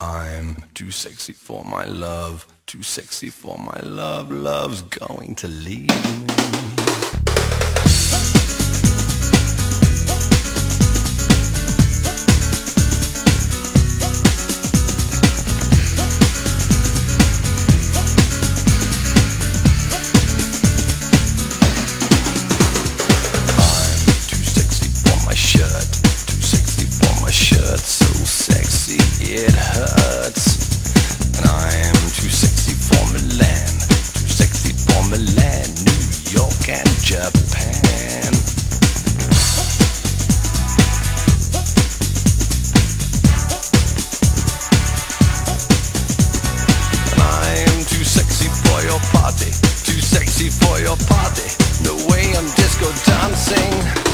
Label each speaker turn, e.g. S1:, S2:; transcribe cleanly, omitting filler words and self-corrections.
S1: I'm too sexy for my love, too sexy for my love. Love's going to leave me. So sexy it hurts, and I am too sexy for Milan, too sexy for Milan, New York and Japan. And I am too sexy for your party, too sexy for your party, the way I'm disco dancing.